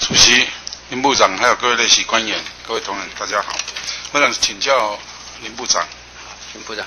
主席、林部长，还有各位列席官员、各位同仁，大家好。我想请教林部长。 林部长。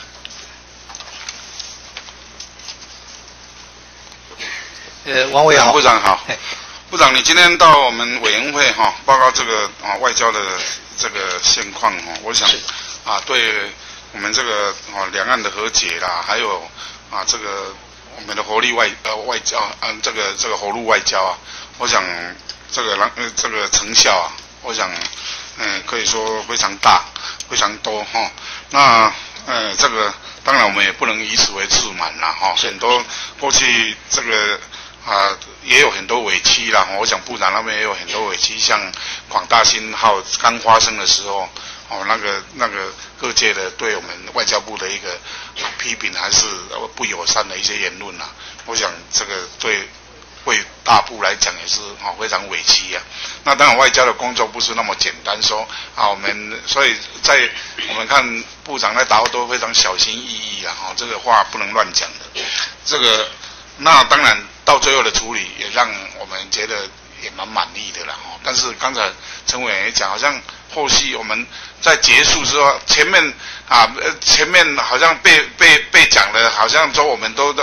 王委好。 部长好。部长，你今天到我们委员会报告这个外交的这个现况我想对我们这个两岸的和解啦，还有这个我们的活力外交这个活路外交我想这个成效我想可以说非常大，非常多那这个当然我们也不能以此为自满啦很多过去这个也有很多委屈啦我想部长那边也有很多委屈，像广大新号刚发生的时候那个各界的对我们外交部的一个批评还是不友善的一些言论我想这个对大部来讲也是非常委屈那当然外交的工作不是那么简单说我们所以在我们看部长在答复都非常小心翼翼这个话不能乱讲的。这个那当然到最后的处理也让我们觉得也蛮满意的啦但是刚才陈委员也讲，好像后续我们在结束之后，前面好像被讲的，好像说我们都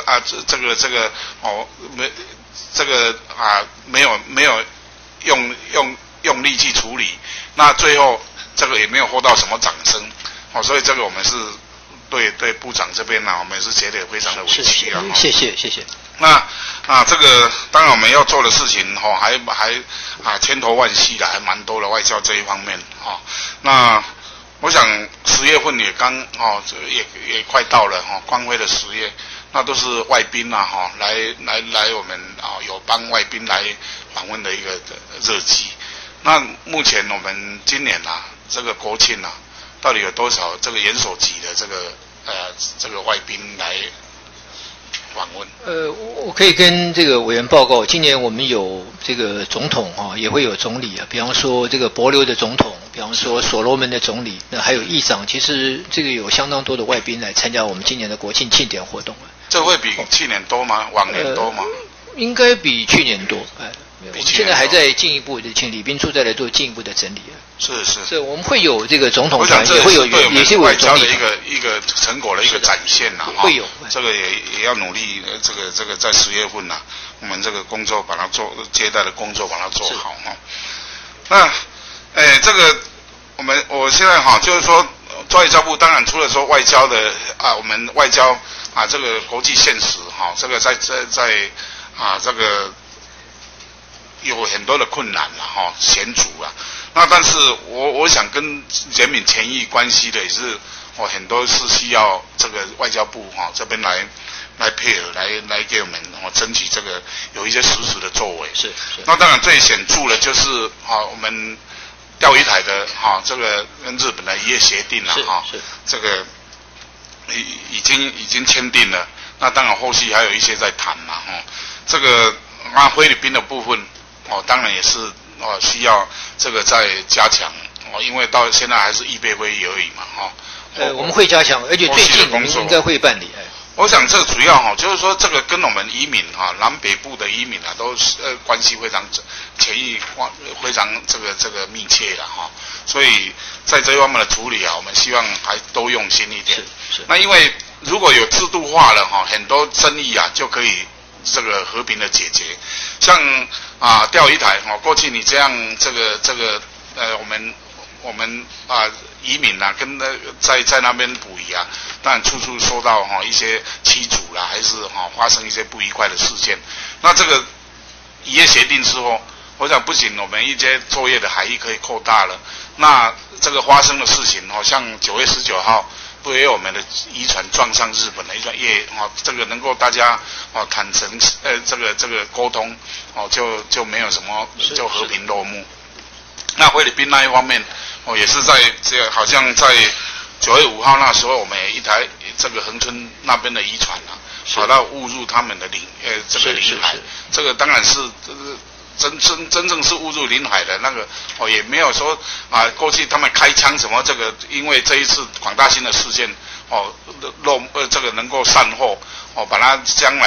没有用力去处理，那最后这个也没有获到什么掌声所以这个我们是对部长这边我们是觉得非常的委屈谢谢。 那这个当然我们要做的事情还千头万绪的，还蛮多的外交这一方面那我想10月份也刚也快到了光辉的10月，那都是外宾来我们有帮外宾来访问的一个热季。那目前我们今年这个国庆到底有多少这个元首级的这个外宾来访问？ 我可以跟这个委员报告，今年我们有这个总统也会有总理比方说这个帛琉的总统，比方说所罗门的总理，那还有议长，其实这个有相当多的外宾来参加我们今年的国庆庆典活动这会比去年多吗？往年多吗？ 应该比去年多我们现在还在进一步的请礼宾处再来做进一步的整理是我们会有这个总统团，也会有也是外交的一个成果的一个展现会有这个也要努力这个在10月份我们这个工作把它接待的工作把它做好那这个我现在就是说外交部当然除了说外交的我们外交这个国际现实这个在这个有很多的困难险阻那但是我想跟人民权益关系的也是很多是需要这个外交部这边来配合来给我们争取这个有一些实质的作为是那当然最显著的就是我们钓鱼台的这个跟日本的渔业协定这个已经签订了，那当然后续还有一些在谈这个菲律宾的部分当然也是需要这个再加强因为到现在还是预备会议而已嘛我们会加强，而且最近我们应该会办理我想这主要就是说这个跟我们移民南北部的移民都是关系非常权益非常这个密切的所以在这一方面的处理我们希望还都用心一点是那因为如果有制度化了很多争议就可以这个和平的解决，像钓鱼台过去你这样这个我们移民跟在那边捕鱼当然处处受到一些欺阻啦，还是发生一些不愉快的事件。那这个渔业协定之后，我想不仅我们一些作业的海域可以扩大了，那这个发生的事情像9月19号不也有我们的渔船撞上日本的一船也这个能够大家坦诚这个沟通就没有什么就和平落幕。那菲律宾那一方面也是在好像在9月5号那时候，我们一台这个恒春那边的渔船跑到误入他们的这个领海，这个当然是真正是误入领海的那个也没有说过去他们开枪什么这个，因为这一次广大新的事件这个能够善后把它将来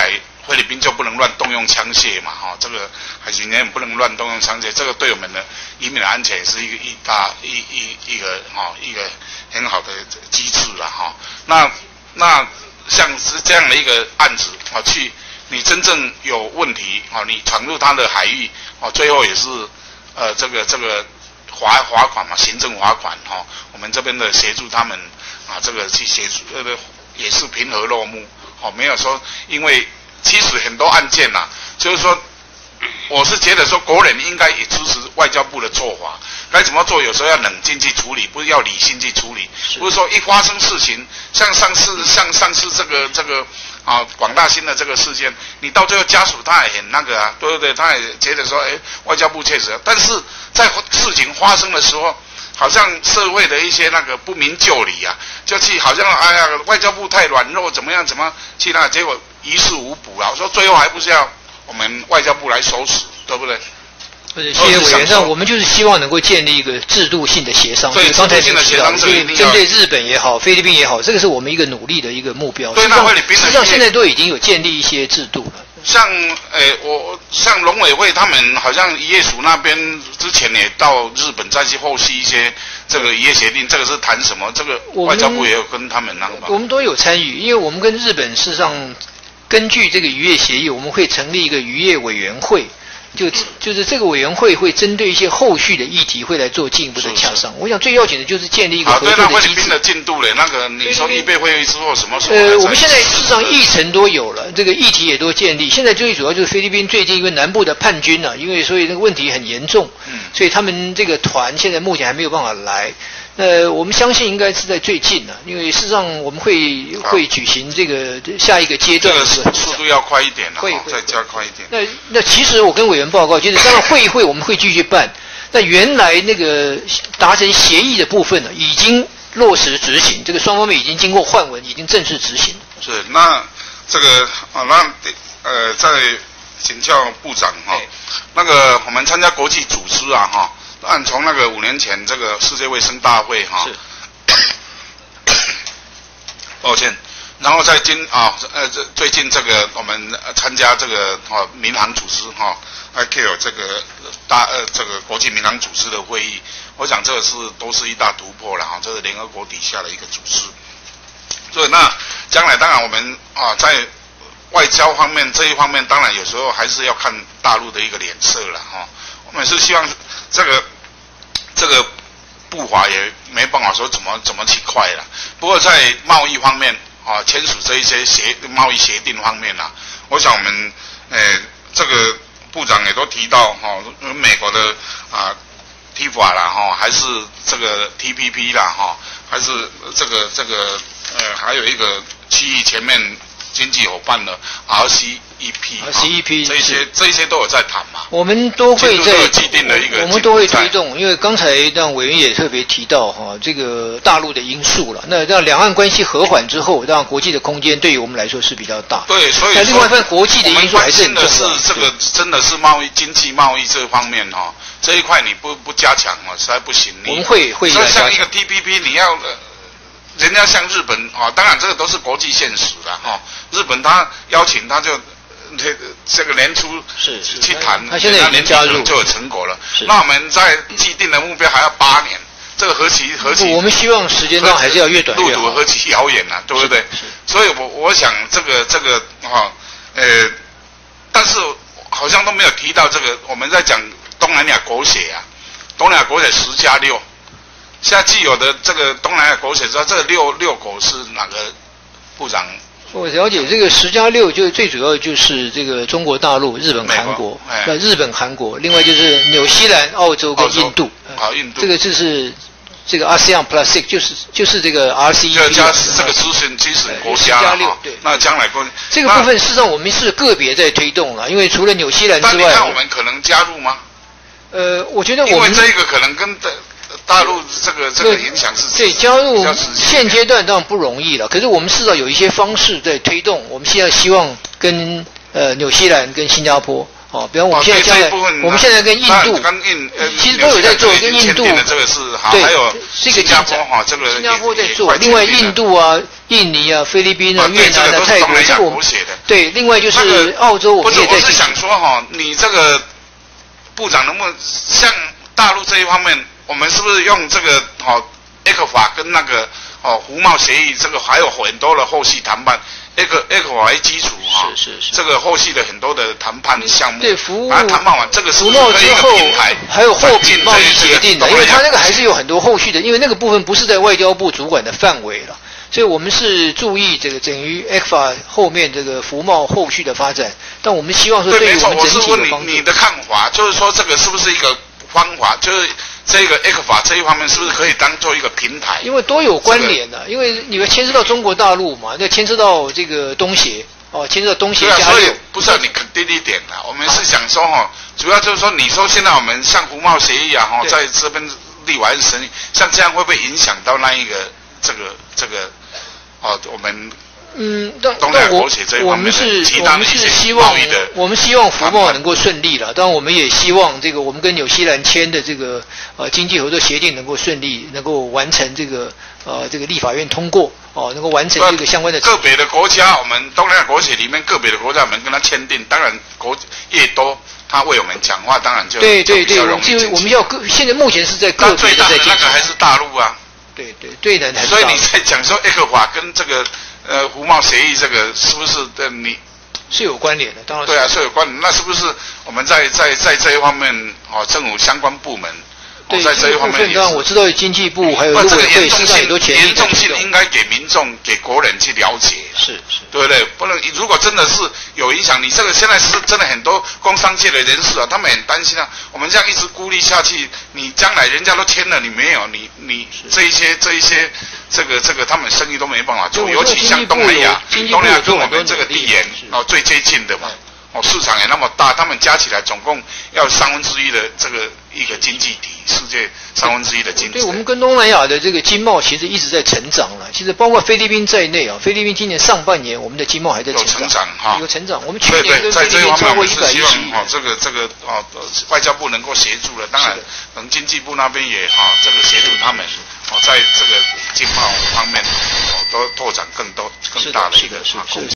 菲律宾就不能乱动用枪械嘛，这个海巡人员不能乱动用枪械，这个对我们的移民的安全也是一个很好的机制啦，那像是这样的一个案子去你真正有问题你闯入他的海域最后也是这个罚款嘛，行政罚款我们这边的协助他们这个去协助也是平和落幕没有说因为其实很多案件就是说我是觉得说国人应该也支持外交部的做法，该怎么做有时候要冷静去处理，不是要理性去处理，不是说一发生事情像上次这个广大兴的这个事件，你到最后家属他也很那个对不对？他也觉得说外交部确实，但是在事情发生的时候好像社会的一些那个不明就里就去好像外交部太软弱怎么去结果于事无补我说最后还不是要我们外交部来收拾，对不对？ 谢谢委员，那我们就是希望能够建立一个制度性的协商。 对， 刚才制度性的协商， 针对日本也好，菲律宾也好，这个是我们一个努力的一个目标。 对，那菲律宾实际上现在都已经有建立一些制度了。 像农委会他们好像渔业署那边之前也到日本再去后续一些这个渔业协定，这个是谈什么？这个外交部也有跟他们那个吧？ 我们都有参与，因为我们跟日本事实上根据这个渔业协议，我们会成立一个渔业委员会。就是这个委员会会针对一些后续的议题会来做进一步的洽商。我想最要紧的就是建立一个合作的机制。 对，那菲律宾的进度嘞，那个你说预备会议之后什么时候？ 我们现在事实上议程都有了，这个议题也都建立。现在最主要就是菲律宾最近因为南部的叛军因为所以那个问题很严重，所以他们这个团现在目前还没有办法来。我们相信应该是在最近因为事实上我们会举行这个下一个阶段， 这个速度要快一点会再加快一点。 那其实我跟委员报告，就是当然会议我们会继续办。那原来那个达成协议的部分已经落实执行，这个双方面已经经过换文，已经正式执行。 是，那这个再请教部长那个我们参加国际组织按从那个5年前这个世界卫生大会抱歉，然后在最近这个我们参加这个民航组织ICAO 这个这个国际民航组织的会议，我想这个都是一大突破了这是联合国底下的一个组织。所以那将来当然我们在外交方面这一方面，当然有时候还是要看大陆的一个脸色了我们是希望这个步伐也没办法说怎么去快了。不过在贸易方面签署这一些贸易协定方面我想我们这个部长也都提到美国的TIFA 啦还是这个 TPP 啦还是这个还有一个区域全面经济伙伴的 RCEP 这些都有在谈嘛。 我们都会在既定的一个， 我们都会推动，因为刚才让委员也特别提到这个大陆的因素了。那让两岸关系和缓之后，让国际的空间对于我们来说是比较大。 对，所以另外一份国际的因素还是很重要。 我们关心的是这个真的是经济贸易这方面这一块你不加强实在不行。 我们会像一个 TPP 你要人家像日本当然这个都是国际现实的日本他邀请他就这个年初去谈， 他现在已经加入就有成果了。那我们在既定的目标还要8年，这个何其我们希望时间上还是要越短越好。 路途何其遥远对不对？所以我想这个但是好像都没有提到这个。我们在讲东南亚国协东南亚国协10+6。现在既有的这个东南亚国协，知道这个六国是哪个部长？ 我了解这个10+6，就最主要就是这个中国大陆、日本、韩国，日本、韩国，另外就是纽西兰、澳洲跟印度。 印度。 这个就是这个 ASEAN Plus 6，就是这个 RCEP。 加这个基准国家 10+6，对。 那将来这个部分事实上我们是个别在推动了，因为除了纽西兰之外， 但你看我们可能加入吗？ 我觉得因为这个可能跟大陆这个影响是对加入现阶段当然不容易了，可是我们至少有一些方式在推动。我们现在希望跟纽西兰跟新加坡哦，比方我们现在将来，我们现在跟印度，其实都有在做，跟印度这个是好， 对， 还有新加坡哈，这个新加坡在做，另外印度啊、印尼啊、菲律宾啊、越南啊、泰国，这个我们对，另外就是澳洲，我们也在。 我是想说哈，你这个部长能不能像大陆这一方面，我们是不是用这个ECFA 跟那个服贸协议，这个还有很多的后续谈判。ECFA 为基础哈， 是， 这个后续的很多的谈判项目， 对，服务谈判完，这个是服贸之后还有货品贸易协定的，因为它那个还是有很多后续的，因为那个部分不是在外交部主管的范围了，所以我们是注意这个等于 ECFA 后面这个服贸后续的发展，但我们希望说对于我们整体有帮助。 你的看法就是说这个是不是一个方法，就是这个 ECFA 这一方面是不是可以当做一个平台？ 因为都有关联的，因为你们牵涉到中国大陆嘛，那牵涉到这个东协牵涉到东协加入。 所以不是你肯定一点啦，我们是想说主要就是说，你说现在我们像服贸协议啊在这边立完审议，像这样会不会影响到那一个这个我们？ 但我们是希望服贸能够顺利了，当然我们也希望这个我们跟纽西兰签的这个经济合作协定能够顺利，能够完成这个立法院通过能够完成这个相关的。 个别的国家，我们东南亚国协里面个别的国家，我们跟他签订，当然越多，他为我们讲话，当然就对，我们要现在目前是在个别的在进行。 那个还是大陆啊。 对难还是大陆。 所以你在讲说ECFA跟这个。服贸协议这个是不是你是有关联的？当然对啊，是有关联。那是不是我们在这一方面政府相关部门在这一方面， 当然我知道经济部还有陆委会身上很多潜力。 严重性应该给民众、给国人去了解， 是， 对不对？不能如果真的是有影响，你这个现在是真的很多工商界的人士他们很担心我们这样一直孤立下去，你将来人家都签了，你没有，你这一些这个他们生意都没办法做，尤其像东南亚跟我们这个地缘最接近的嘛。市场也那么大，他们加起来总共要1/3的这个一个经济体，世界1/3的经济。 对，我们跟东南亚的这个经贸其实一直在成长了。其实包括菲律宾在内菲律宾今年上半年我们的经贸还在成长有成长。我们去年跟菲律宾超过110亿。 这个外交部能够协助了，当然能经济部那边也这个协助他们在这个经贸方面都拓展更大的一个